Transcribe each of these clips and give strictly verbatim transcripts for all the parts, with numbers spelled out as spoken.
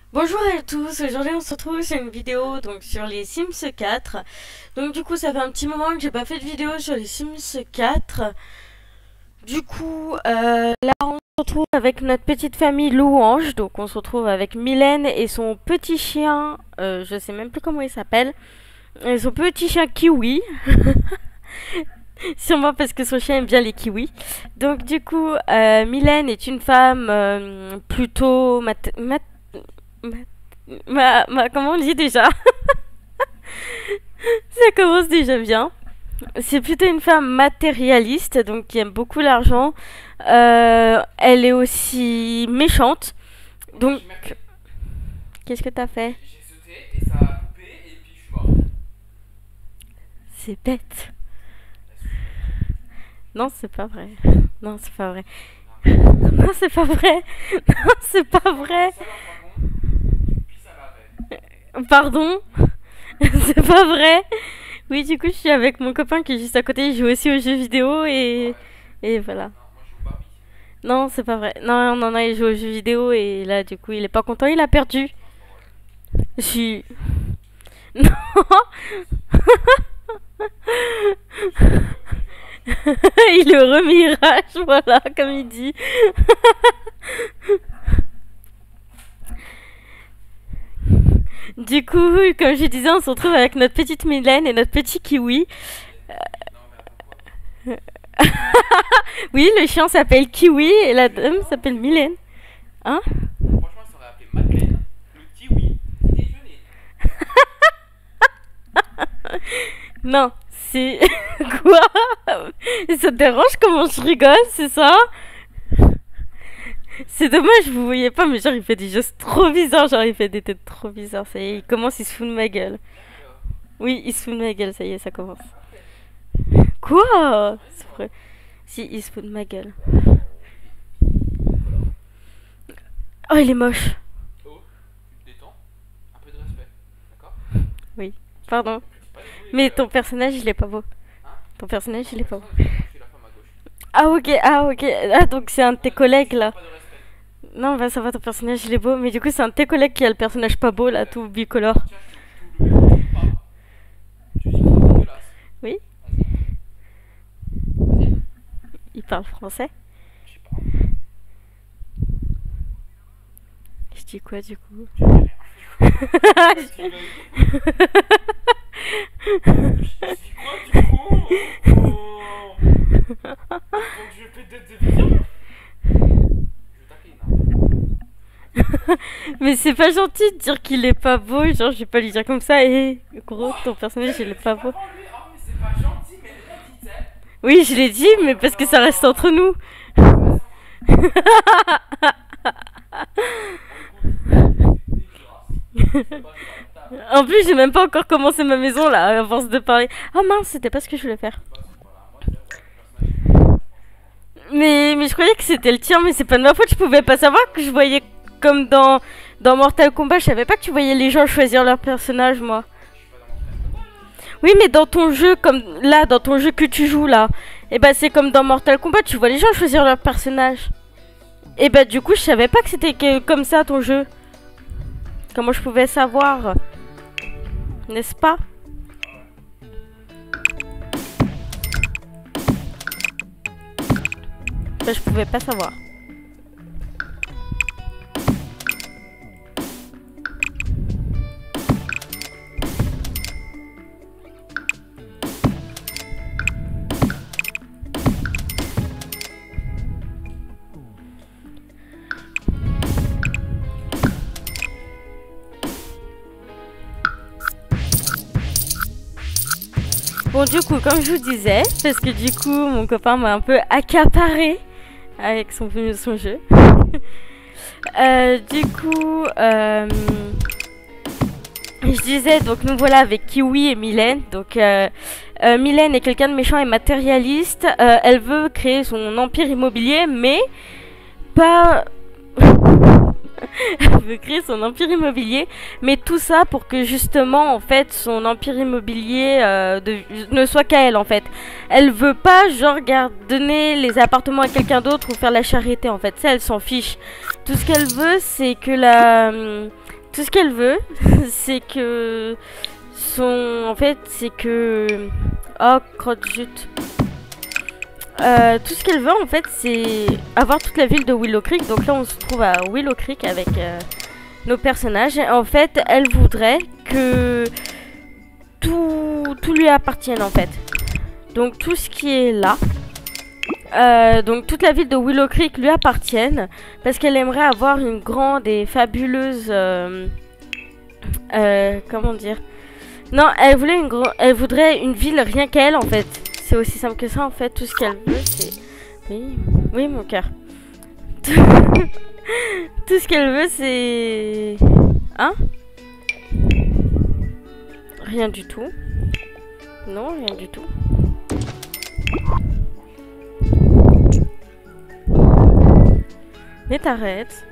Bonjour à tous, aujourd'hui on se retrouve sur une vidéo donc sur les Sims quatre. Donc du coup ça fait un petit moment que j'ai pas fait de vidéo sur les Sims quatre. Du coup euh, là on se retrouve avec notre petite famille Louange. Donc on se retrouve avec Mylène et son petit chien, euh, je sais même plus comment il s'appelle. Et son petit chien Kiwi. Sûrement parce que son chien aime bien les kiwis. Donc du coup euh, Mylène est une femme euh, plutôt mat mat Ma, ma, ma- comment on dit déjà? Ça commence déjà bien. C'est plutôt une femme matérialiste, donc qui aime beaucoup l'argent. Euh, elle est aussi méchante. Donc, qu'est-ce que t'as fait? J'ai sauté et ça a coupé et puis je suis mort. C'est bête. Non, c'est pas vrai. Non, c'est pas vrai. Non, c'est pas vrai. Non, c'est pas vrai. Puis ça m'arrête. Pardon? C'est pas vrai. Oui, du coup, je suis avec mon copain qui est juste à côté. Il joue aussi aux jeux vidéo et, et voilà. Non, moi je joue au Barbie. Non, c'est pas vrai. Non, non, non, il joue aux jeux vidéo et là, du coup, il est pas content. Il a perdu. Je suis. Non. Il est au remirage, voilà, comme il dit. Du coup, comme je disais, on se retrouve avec notre petite Mylène et notre petit Kiwi. Non, mais attends, quoi? Oui, le chien s'appelle Kiwi et la dame s'appelle Mylène. Hein? Franchement, ça aurait appelé Madeleine, le kiwi, petit déjeuner. Non, c'est. Quoi? Ça te dérange comment je rigole, c'est ça? C'est dommage, vous voyez pas, mais genre il fait des gestes trop bizarres, genre il fait des têtes trop bizarres, ça y est, il commence, il se fout de ma gueule. Oui, il se fout de ma gueule, ça y est, ça commence. Quoi? C'est vrai. Si, il se fout de ma gueule. Oh, il est moche. Oh, tu te détends. Un peu de respect, d'accord? Oui, pardon. C'est pas des bruits, Mais euh, ton personnage, il est pas beau. Hein? Ton personnage, il est pas beau. Je suis la femme à gauche. Ah, ok, ah, ok. Ah, donc c'est un de tes collègues là. Pas de respect. Non, bah ça va, ton personnage, il est beau. Mais du coup, c'est un de tes collègues qui a le personnage pas beau là, tout bicolore. Tiens, je te tout le verre, tu pas. Tu dis que c'est dégueulasse. Oui, Vas-y. Vas-y. il parle français. Je sais pas. Je dis quoi du coup? Tu dis rien. Tu vas- Je dis quoi du coup? Oh. Donc je vais peut-être des visions. Je taquine. Mais c'est pas gentil de dire qu'il est pas beau. Genre, je vais pas lui dire comme ça. Et gros, ton personnage, il est pas beau. Avant lui, ah mais c'est pas gentil, mais elle l'a dit, tu sais. Oui, je l'ai dit, mais parce que ça reste entre nous. En plus, j'ai même pas encore commencé ma maison là, à force de parler. Oh mince, c'était pas ce que je voulais faire. Mais, mais je croyais que c'était le tien, mais c'est pas de ma faute. Je pouvais pas savoir que je voyais comme dans, dans Mortal Kombat. Je savais pas que tu voyais les gens choisir leur personnage, moi. Oui, mais dans ton jeu, comme là, dans ton jeu que tu joues là, et bah c'est comme dans Mortal Kombat, tu vois les gens choisir leur personnage. Et bah du coup, je savais pas que c'était que- comme ça ton jeu. Comment je pouvais savoir? N'est-ce pas? Bah, je pouvais pas savoir. Bon, du coup, comme je vous disais, parce que du coup, mon copain m'a un peu accaparé avec son, son jeu. Euh, du coup, euh, je disais, donc nous voilà avec Kiwi et Mylène. Donc, euh, euh, Mylène est quelqu'un de méchant et matérialiste. Euh, elle veut créer son empire immobilier, mais pas. Elle veut créer son empire immobilier, mais tout ça pour que justement, en fait, son empire immobilier euh, de, ne soit qu'à elle, en fait. Elle veut pas, genre, garde, donner les appartements à quelqu'un d'autre ou faire la charité, en fait. Ça, elle s'en fiche. Tout ce qu'elle veut, c'est que la, tout ce qu'elle veut, c'est que son... En fait, c'est que... Oh, crotte-jute. Euh, tout ce qu'elle veut, en fait, c'est avoir toute la ville de Willow Creek. Donc là, on se trouve à Willow Creek avec euh, nos personnages. Et en fait, elle voudrait que tout, tout lui appartienne, en fait. Donc tout ce qui est là... Euh, donc toute la ville de Willow Creek lui appartienne parce qu'elle aimerait avoir une grande et fabuleuse euh, euh, comment dire, non, elle voulait une grande, elle voudrait une ville rien qu'elle, en fait. C'est aussi simple que ça, en fait. Tout ce qu'elle veut, c'est oui, oui, mon cœur. Tout ce qu'elle veut, c'est hein, rien du tout. Non, rien du tout. Mais t'arrêtes.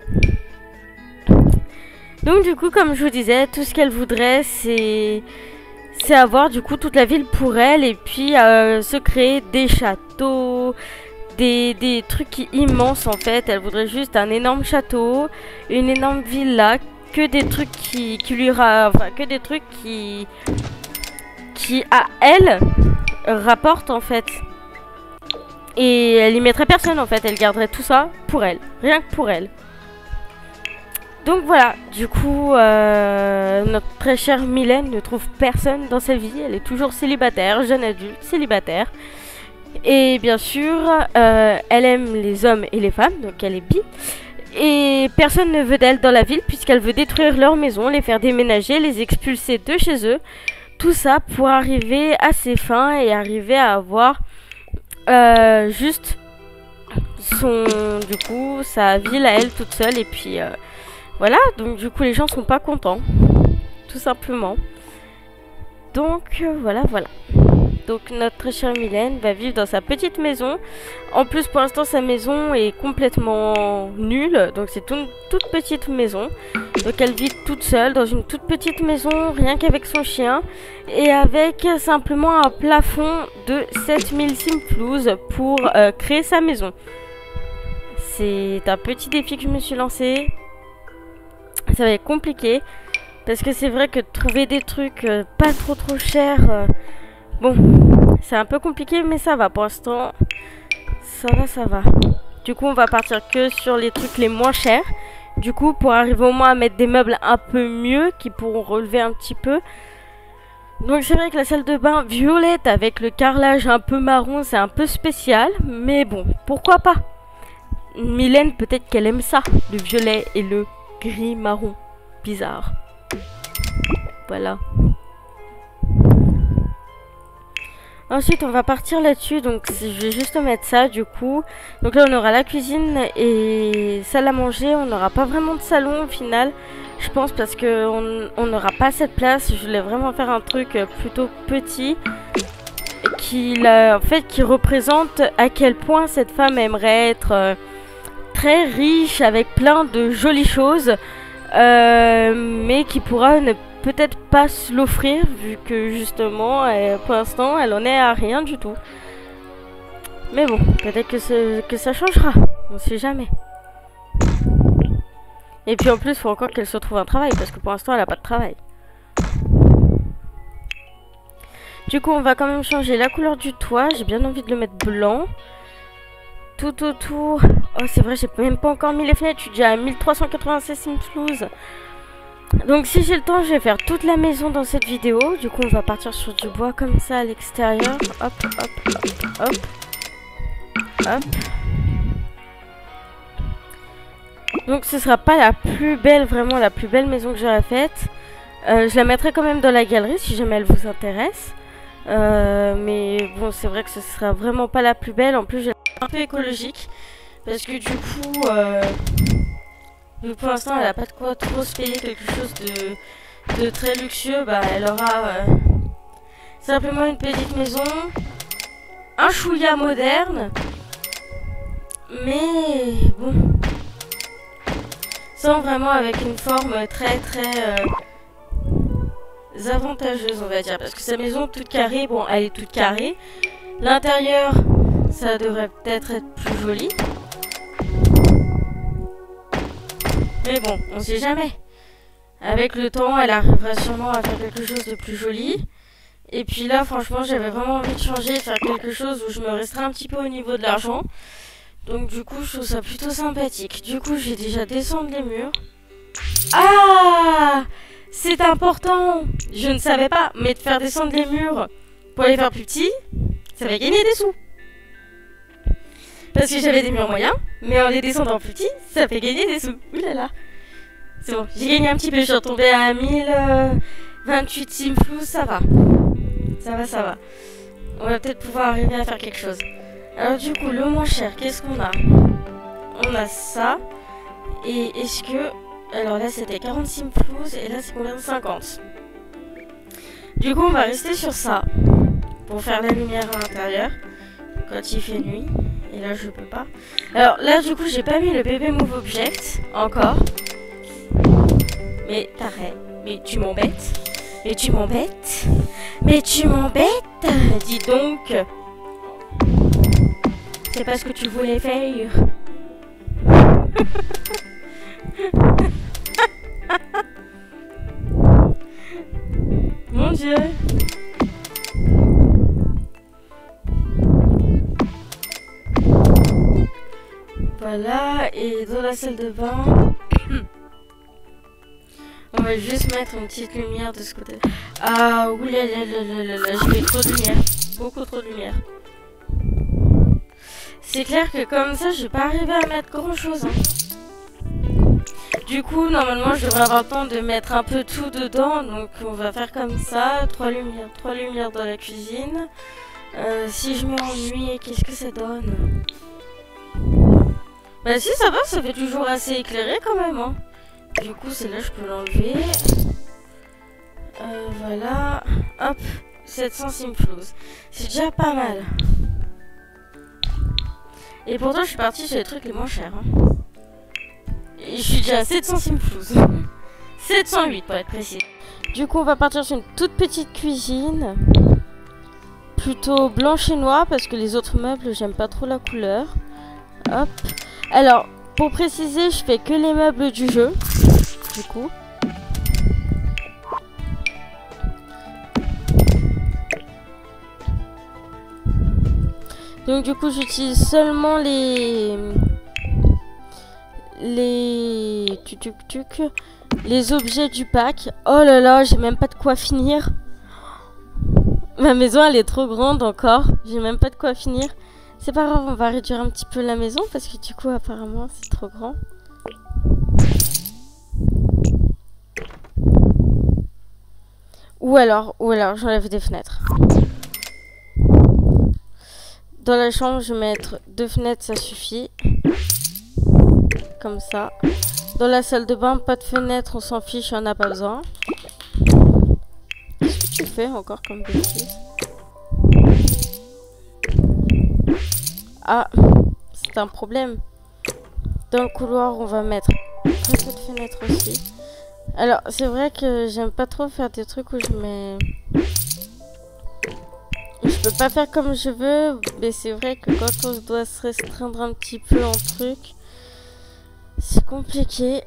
Donc du coup, comme je vous disais, tout ce qu'elle voudrait, c'est c'est avoir du coup toute la ville pour elle. Et puis euh, se créer des châteaux, des, des trucs immenses, en fait. Elle voudrait juste un énorme château, une énorme villa, que des trucs qui, qui lui ra... enfin, que des trucs qui qui à elle rapportent, en fait. Et elle y mettrait personne, en fait, elle garderait tout ça pour elle, rien que pour elle. Donc voilà, du coup, euh, notre très chère Mylène ne trouve personne dans sa vie, elle est toujours célibataire, jeune adulte, célibataire. Et bien sûr, euh, elle aime les hommes et les femmes, donc elle est bi. Et personne ne veut d'elle dans la ville puisqu'elle veut détruire leur maison, les faire déménager, les expulser de chez eux. Tout ça pour arriver à ses fins et arriver à avoir... Euh, juste son, du coup, sa ville à elle toute seule. Et puis euh, voilà, donc du coup les gens sont pas contents, tout simplement. Donc euh, voilà, voilà. Donc notre très chère Mylène va vivre dans sa petite maison. En plus, pour l'instant, sa maison est complètement nulle. Donc c'est une toute petite maison. Donc elle vit toute seule dans une toute petite maison, rien qu'avec son chien. Et avec simplement un plafond de sept mille simplouzes pour euh, créer sa maison. C'est un petit défi que je me suis lancé. Ça va être compliqué. Parce que c'est vrai que trouver des trucs euh, pas trop trop chers... Euh, Bon, c'est un peu compliqué, mais ça va pour l'instant. Ça va, ça va. Du coup, on va partir que sur les trucs les moins chers. Du coup, pour arriver au moins à mettre des meubles un peu mieux, qui pourront relever un petit peu. Donc c'est vrai que la salle de bain violette avec le carrelage un peu marron, c'est un peu spécial. Mais bon, pourquoi pas? Mylène, peut-être qu'elle aime ça, le violet et le gris marron. Bizarre. Voilà. Ensuite, on va partir là-dessus, donc je vais juste mettre ça, du coup. Donc là, on aura la cuisine et salle à manger. On n'aura pas vraiment de salon, au final, je pense, parce qu'on on n'aura pas cette place. Je voulais vraiment faire un truc plutôt petit, qui, la, en fait, qui représente à quel point cette femme aimerait être euh, très riche, avec plein de jolies choses, euh, mais qui pourra ne peut-être pas se l'offrir, vu que justement, elle, pour l'instant, elle en est à rien du tout. Mais bon, peut-être que, que ça changera, on sait jamais. Et puis en plus, il faut encore qu'elle se trouve un travail, parce que pour l'instant, elle n'a pas de travail. Du coup, on va quand même changer la couleur du toit. J'ai bien envie de le mettre blanc. Tout autour... Oh, c'est vrai, j'ai même pas encore mis les fenêtres. Je suis déjà à mille trois cent quatre-vingt-seize simplouzes. Donc si j'ai le temps, je vais faire toute la maison dans cette vidéo. Du coup, on va partir sur du bois comme ça à l'extérieur. Hop, hop, hop, hop. Hop. Donc ce sera pas la plus belle, vraiment la plus belle maison que j'aurais faite. Euh, je la mettrai quand même dans la galerie si jamais elle vous intéresse. Euh, mais bon, c'est vrai que ce sera vraiment pas la plus belle. En plus, j'ai un peu écologique. Parce que du coup... Euh Donc pour l'instant, elle n'a pas de quoi trop se payer quelque chose de, de très luxueux. Bah, elle aura euh, simplement une petite maison, un chouïa moderne, mais bon, sans vraiment avec une forme très très euh, avantageuse, on va dire. Parce que sa maison toute carrée, bon, elle est toute carrée. L'intérieur, ça devrait peut-être être plus joli. Mais bon, on sait jamais. Avec le temps, elle arrivera sûrement à faire quelque chose de plus joli. Et puis là, franchement, j'avais vraiment envie de changer, de faire quelque chose où je me restreins un petit peu au niveau de l'argent. Donc du coup, je trouve ça plutôt sympathique. Du coup, je vais déjà descendre les murs. Ah! C'est important! Je ne savais pas, mais de faire descendre les murs pour les faire plus petits, ça va gagner des sous. Parce que j'avais des murs moyens, mais en les descendant plus petits, ça fait gagner des sous. Ouh là là! C'est bon, j'ai gagné un petit peu, je suis retombée à mille vingt-huit simflous, ça va. Ça va, ça va. On va peut-être pouvoir arriver à faire quelque chose. Alors du coup, le moins cher, qu'est-ce qu'on a? On a ça. Et est-ce que... Alors là, c'était quarante simflous, et là, c'est combien? cinquante. Du coup, on va rester sur ça. Pour faire la lumière à l'intérieur. Quand il fait nuit. Et là, je peux pas. Alors là, du coup, j'ai pas mis le bébé move object. Encore. Mais t'arrêtes. Mais tu m'embêtes. Mais tu m'embêtes. Mais tu m'embêtes. Dis donc. C'est pas ce que tu voulais faire. Mon Dieu. Voilà, et dans la salle de bain, on va juste mettre une petite lumière de ce côté. Ah, oulala, je mets trop de lumière, beaucoup trop de lumière. C'est clair que comme ça, je vais pas arriver à mettre grand chose. Hein. Du coup, normalement, je devrais avoir le temps de mettre un peu tout dedans. Donc, on va faire comme ça, trois lumières, trois lumières dans la cuisine. Euh, si je mets en nuit, qu'est-ce que ça donne? Bah si, ça va, ça fait toujours assez éclairé quand même. Hein. Du coup, celle-là, je peux l'enlever. Euh, voilà. Hop, sept cents simflous. C'est déjà pas mal. Et pourtant, je suis partie sur les trucs les moins chers. Hein. Et je suis déjà à sept cents simflous. sept cent huit pour être précis. Du coup, on va partir sur une toute petite cuisine. Plutôt blanche et noire parce que les autres meubles, j'aime pas trop la couleur. Hop. Alors, pour préciser, je fais que les meubles du jeu. Du coup. Donc du coup, j'utilise seulement les... Les... Tuc, tuc, tuc. Les objets du pack. Oh là là, j'ai même pas de quoi finir. Ma maison, elle est trop grande encore. J'ai même pas de quoi finir. C'est pas grave, on va réduire un petit peu la maison parce que du coup, apparemment, c'est trop grand. Ou alors, ou alors, j'enlève des fenêtres. Dans la chambre, je vais mettre deux fenêtres, ça suffit. Comme ça. Dans la salle de bain, pas de fenêtre, on s'en fiche, on n'a pas besoin. Qu'est-ce que tu fais encore comme bêtise? Ah, c'est un problème. Dans le couloir, on va mettre très peu de fenêtres aussi. Alors, c'est vrai que j'aime pas trop faire des trucs où je mets... Je peux pas faire comme je veux, mais c'est vrai que quand on doit se restreindre un petit peu en truc, c'est compliqué.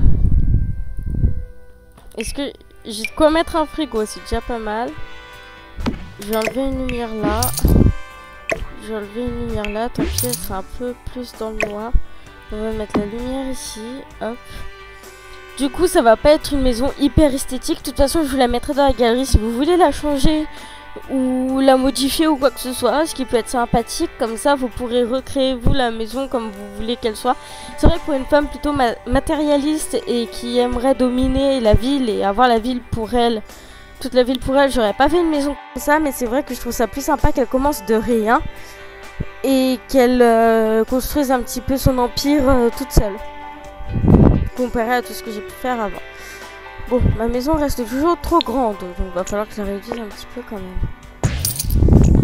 Est-ce que j'ai de quoi mettre un frigo? C'est déjà pas mal. Je vais enlever une lumière là. Je vais enlever une lumière là. Tant pis, elle sera un peu plus dans le noir. On va mettre la lumière ici. Hop. Du coup, ça va pas être une maison hyper esthétique. De toute façon, je vous la mettrai dans la galerie si vous voulez la changer ou la modifier ou quoi que ce soit, ce qui peut être sympathique. Comme ça, vous pourrez recréer vous la maison comme vous voulez qu'elle soit. C'est vrai que pour une femme plutôt ma matérialiste et qui aimerait dominer la ville et avoir la ville pour elle, toute la ville pour elle, j'aurais pas fait une maison comme ça. Mais c'est vrai que je trouve ça plus sympa qu'elle commence de rien et qu'elle euh, construise un petit peu son empire euh, toute seule, comparé à tout ce que j'ai pu faire avant. Bon, ma maison reste toujours trop grande, donc il va falloir que je la réduise un petit peu quand même.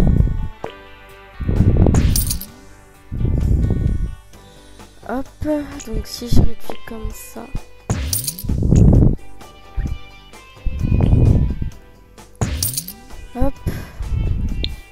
Hop, donc si je réduis comme ça. Hop.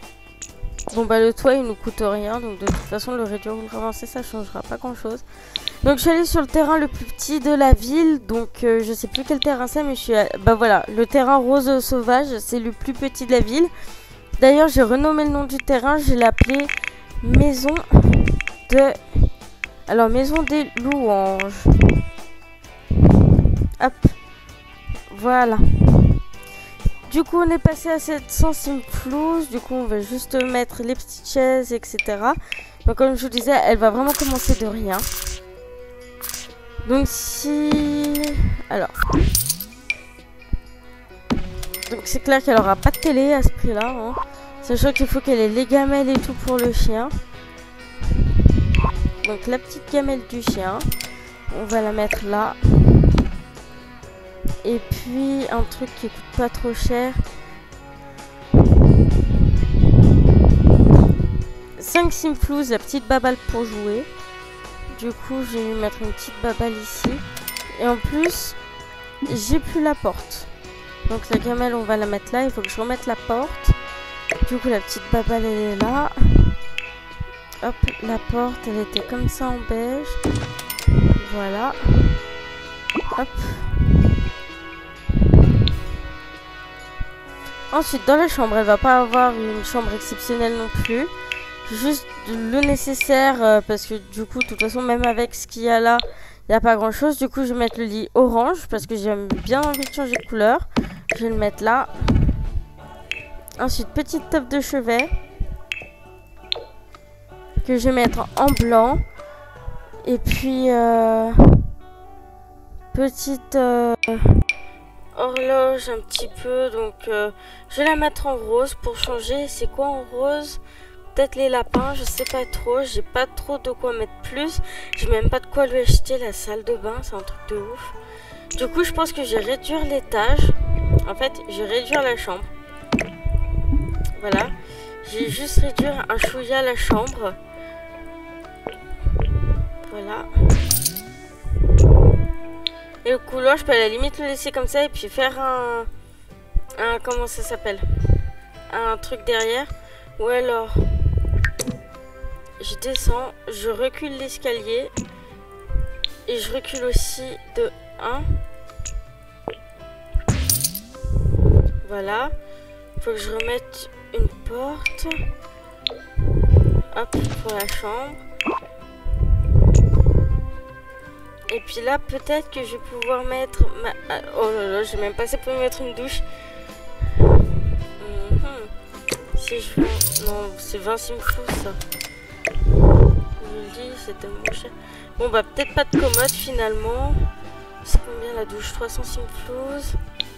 Bon bah le toit il nous coûte rien, donc de toute façon le réduire ou le ramasser ça changera pas grand chose. Donc je suis allée sur le terrain le plus petit de la ville. Donc euh, je sais plus quel terrain c'est, mais je suis... À... Bah voilà, le terrain rose sauvage, c'est le plus petit de la ville. D'ailleurs j'ai renommé le nom du terrain, je l'ai appelé Maison de... Alors Maison des Louanges. Hop. Voilà. Du coup on est passé à sept cents simflouz. Du coup on va juste mettre les petites chaises, et cetera. Donc comme je vous disais, elle va vraiment commencer de rien. Donc si... Alors... Donc c'est clair qu'elle aura pas de télé à ce prix-là. Hein. Sachant qu'il faut qu'elle ait les gamelles et tout pour le chien. Donc la petite gamelle du chien. On va la mettre là. Et puis un truc qui coûte pas trop cher. cinq simflouz, la petite babale pour jouer. Du coup je vais lui mettre une petite babale ici. Et en plus j'ai plus la porte. Donc la gamelle on va la mettre là. Il faut que je remette la porte. Du coup la petite babale elle est là. Hop, la porte elle était comme ça en beige. Voilà. Hop. Ensuite dans la chambre, elle va pas avoir une chambre exceptionnelle non plus. Juste le nécessaire euh, parce que du coup de toute façon même avec ce qu'il y a là, il n'y a pas grand chose. Du coup je vais mettre le lit orange parce que j'ai bien envie de changer de couleur. Je vais le mettre là. Ensuite petite table de chevet que je vais mettre en blanc. Et puis euh, petite euh, horloge un petit peu. Donc euh, je vais la mettre en rose pour changer. C'est quoi en rose? Peut-être les lapins, je sais pas trop. J'ai pas trop de quoi mettre plus. J'ai même pas de quoi lui acheter la salle de bain. C'est un truc de ouf. Du coup je pense que je vais réduire l'étage. En fait je vais réduire la chambre. Voilà. Je vais juste réduire un chouïa la chambre. Voilà. Et le couloir, je peux à la limite le laisser comme ça et puis faire un... un comment ça s'appelle? Un truc derrière. Ou alors... Je descends, je recule l'escalier. Et je recule aussi de un. Voilà. Il faut que je remette une porte. Hop, pour la chambre. Et puis là, peut-être que je vais pouvoir mettre ma... Oh là là, j'ai même pas assez pour mettre une douche. Mm-hmm. Si je veux... Non, c'est vingt simflouz ça. Je le dis, c'est tellement cher. Bon bah peut-être pas de commode finalement. C'est combien la douche? Trois cents simflouz.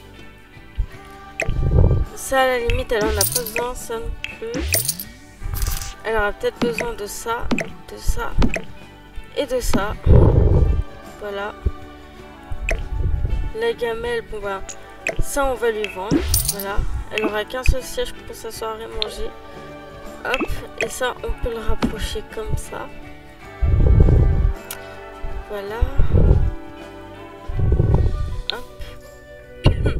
Ça à la limite, elle en a pas besoin, ça non plus. Elle aura peut-être besoin de ça, de ça et de ça. Voilà. La gamelle, bon bah, ça on va lui vendre. Voilà. Elle aura qu'un seul siège pour s'asseoir et manger. Hop. Et ça, on peut le rapprocher comme ça. Voilà. Hop.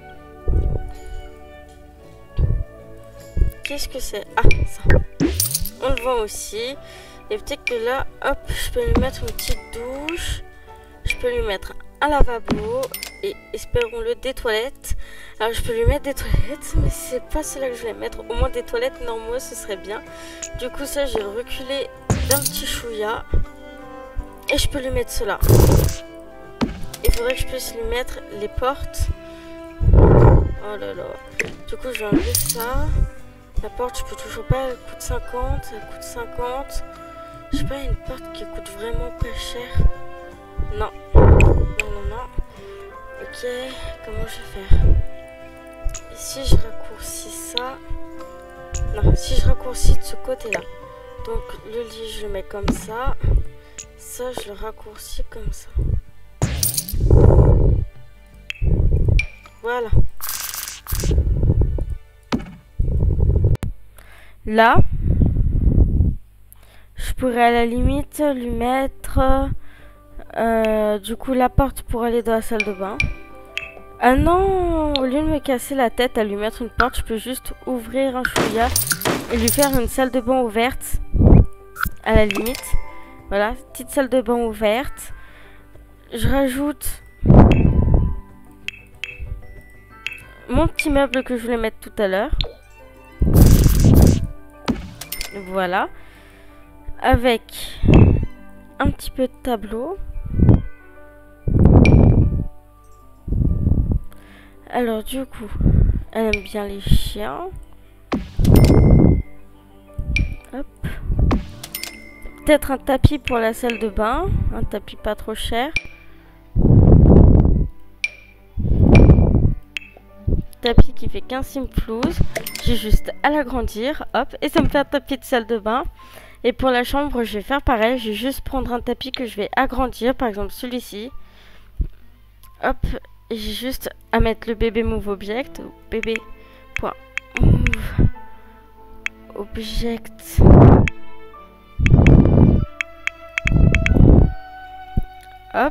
Qu'est-ce que c'est? Ah, ça. On le vend aussi. Et peut-être que là, hop, je peux lui mettre une petite douche. Je peux lui mettre un lavabo et espérons-le des toilettes. Alors je peux lui mettre des toilettes, mais c'est pas cela que je vais mettre. Au moins des toilettes normaux, ce serait bien. Du coup ça, j'ai reculé d'un petit chouïa. Et je peux lui mettre cela. Il faudrait que je puisse lui mettre les portes. Oh là là. Du coup je vais enlever ça. La porte, je peux toujours pas, elle coûte cinquante. Elle coûte cinquante. Je sais pas, une porte qui coûte vraiment pas cher. Non, non, non, non. Ok, comment je vais faire? Et si je raccourcis ça? Non, si je raccourcis de ce côté-là. Donc le lit, je le mets comme ça. Ça, je le raccourcis comme ça. Voilà. Là, je pourrais à la limite lui mettre... Euh, du coup la porte pour aller dans la salle de bain. Ah non, au lieu de me casser la tête à lui mettre une porte, je peux juste ouvrir un chouïa et lui faire une salle de bain ouverte à la limite. Voilà, petite salle de bain ouverte. Je rajoute mon petit meuble que je voulais mettre tout à l'heure. Voilà. Avec un petit peu de tableau. Alors du coup, elle aime bien les chiens. Hop. Peut-être un tapis pour la salle de bain. Un tapis pas trop cher. Tapis qui fait quinze simplouz. J'ai juste à l'agrandir. Hop. Et ça me fait un tapis de salle de bain. Et pour la chambre, je vais faire pareil. Je vais juste prendre un tapis que je vais agrandir. Par exemple celui-ci. Hop. Et j'ai juste à mettre le bébé move object. Bébé.move object. Hop.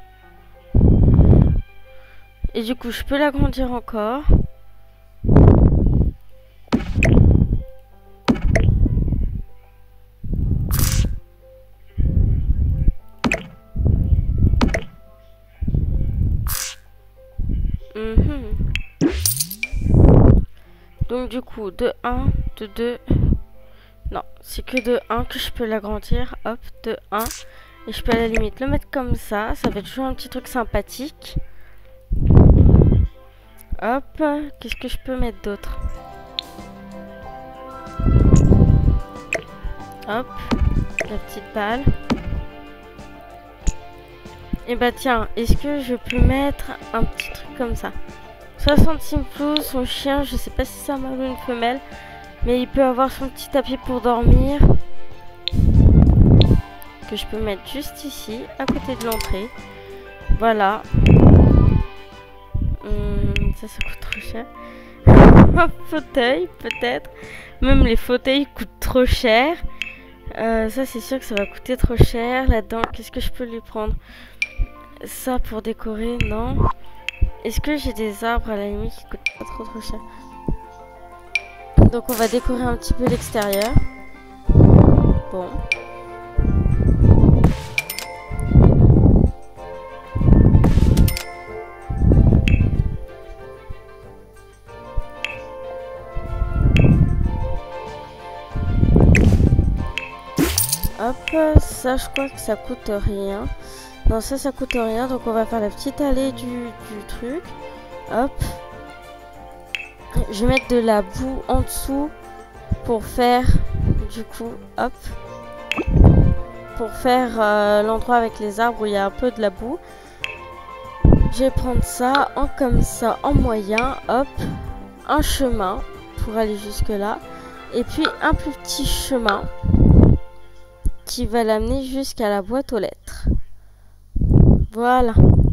Et du coup, je peux l'agrandir encore. Mmh. Donc du coup, de un, de deux... Non, c'est que de un que je peux l'agrandir. Hop, de un. Et je peux à la limite le mettre comme ça. Ça va être toujours un petit truc sympathique. Hop, qu'est-ce que je peux mettre d'autre? Hop, la petite balle. Et bah tiens, est-ce que je peux mettre un petit truc comme ça? soixante simplouz, son chien, je sais pas si c'est un mâle ou une femelle. Mais il peut avoir son petit tapis pour dormir. Que je peux mettre juste ici, à côté de l'entrée. Voilà. Hum, ça, ça coûte trop cher. Un fauteuil, peut-être. Même les fauteuils coûtent trop cher. Euh, ça, c'est sûr que ça va coûter trop cher. Là-dedans, qu'est-ce que je peux lui prendre? Ça pour décorer, non. Est-ce que j'ai des arbres à la limite qui coûtent pas trop trop cher? Donc on va décorer un petit peu l'extérieur. Bon. Hop, ça je crois que ça coûte rien. Non, ça ça coûte rien, donc on va faire la petite allée du, du truc. Hop. Je vais mettre de la boue en dessous pour faire, du coup, hop. Pour faire euh, l'endroit avec les arbres où il y a un peu de la boue. Je vais prendre ça en comme ça, en moyen, hop. Un chemin pour aller jusque là. Et puis un plus petit chemin qui va l'amener jusqu'à la boîte aux lettres. Voilà.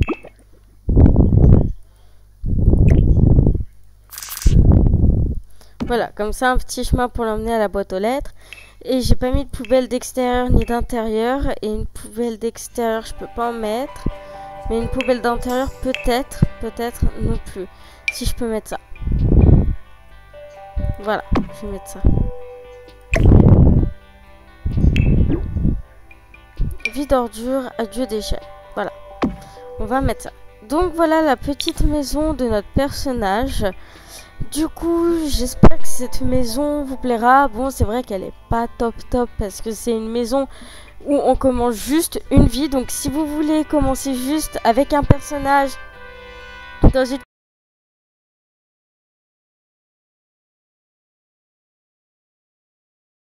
Voilà, comme ça, un petit chemin pour l'emmener à la boîte aux lettres. Et j'ai pas mis de poubelle d'extérieur ni d'intérieur. Et une poubelle d'extérieur, je peux pas en mettre. Mais une poubelle d'intérieur, peut-être, peut-être non plus. Si je peux mettre ça. Voilà, je vais mettre ça. Vide ordure, adieu déchets. Voilà, on va mettre ça. Donc voilà la petite maison de notre personnage. Du coup, j'espère que cette maison vous plaira. Bon, c'est vrai qu'elle est pas top top parce que c'est une maison où on commence juste une vie. Donc si vous voulez commencer juste avec un personnage dans une